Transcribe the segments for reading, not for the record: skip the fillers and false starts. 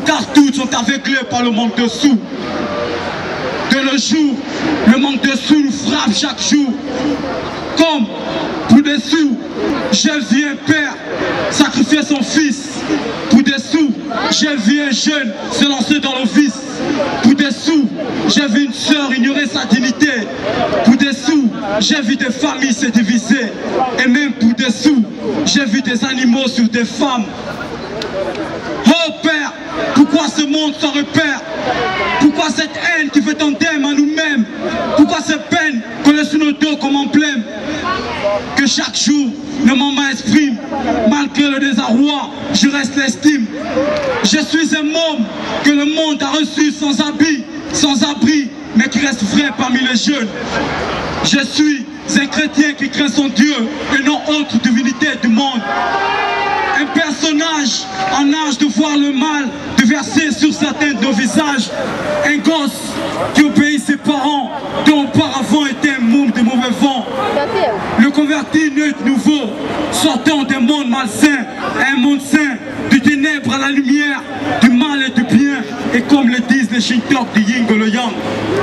car toutes sont aveuglées par le manque de sous. De nos jours, le manque de sous nous frappe chaque jour. Comme pour des sous, j'ai vu un père sacrifier son fils. Pour des sous, j'ai vu un jeune se lancer dans le vice. Pour des sous, j'ai vu une sœur ignorer sa dignité. Pour des sous, j'ai vu des familles se diviser. Et même pour des sous, j'ai vu des animaux sur des femmes. Oh Père, pourquoi ce monde sans repère? Pourquoi cette haine qui fait tandem à nous-mêmes? Pourquoi ces peines qu'on laisse sur nos dos comme emblème? Que chaque jour, nos mamans expriment, malgré le désarroi, je reste l'estime. Je suis un môme que le monde a reçu sans habit, sans abri, mais qui reste vrai parmi les jeunes. Je suis un chrétien qui craint son Dieu et non autre divinité du monde. Un personnage en âge de voir le mal, de verser sur certains de nos visages. Un gosse qui obéit ses parents, dont auparavant était un môme de mauvais vent. Le converti neutre nouveau, sortant d'un monde malsain à un monde sain, du ténèbre à la lumière, du mal et du bien, et comme le disent les Shintok du Yin et le Yang.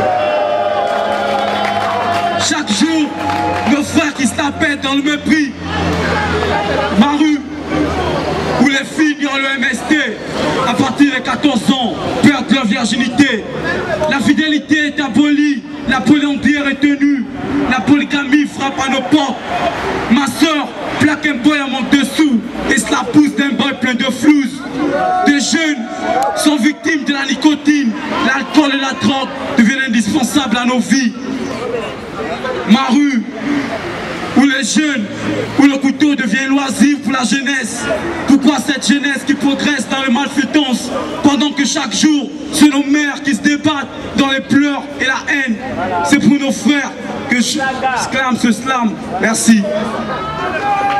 Chaque jour, nos frères qui se la pètent dans le mépris. Ma rue, où les filles ignorent le MST, à partir de 14 ans, perdent leur virginité. La fidélité est abolie, la polyandrie est tenue, la polygamie frappe à nos portes. Ma soeur plaque un boy à manque de sous et se la pousse d'un boy plein de flouze. Des jeunes sont victimes de la nicotine, l'alcool et la drogue deviennent indispensables à nos vies. Ma rue, où les jeunes, où le couteau devient loisir pour la jeunesse. Pourquoi cette jeunesse qui progresse dans les malfaitances, pendant que chaque jour, c'est nos mères qui se débattent dans les pleurs et la haine? C'est pour nos frères que je clame ce slam. Merci.